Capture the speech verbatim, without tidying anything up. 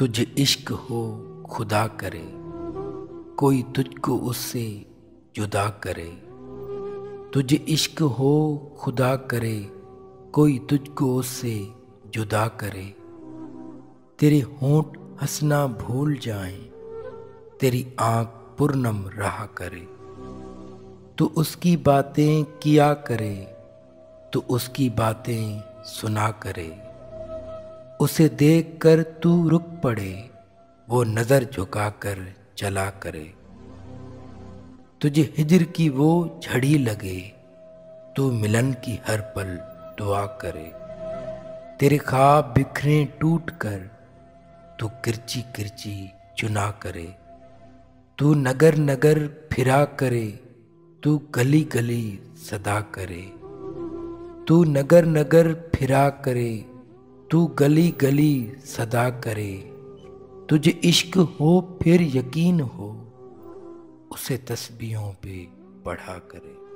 तुझे इश्क हो खुदा करे, कोई तुझको उससे जुदा करे। तुझे इश्क हो खुदा करे, कोई तुझको उससे जुदा करे। तेरे होंठ हंसना भूल जाएं, तेरी आँख पुरनम रहा करे। तू उसकी बातें किया करे, तू उसकी बातें सुना करे। उसे देख कर तू रुक पड़े, वो नज़र झुकाकर चला करे। तुझे हिज्र की वो झड़ी लगे, तू मिलन की हर पल दुआ करे। तेरे ख्वाब बिखरे टूट कर, तू किरची किरची चुना करे। तू नगर नगर फिरा करे, तू गली गली सदा करे। तू नगर नगर फिरा करे, तू गली गली सदा करे। तुझे इश्क हो फिर यकीन हो, उसे तस्बीहों पे पढ़ा करे।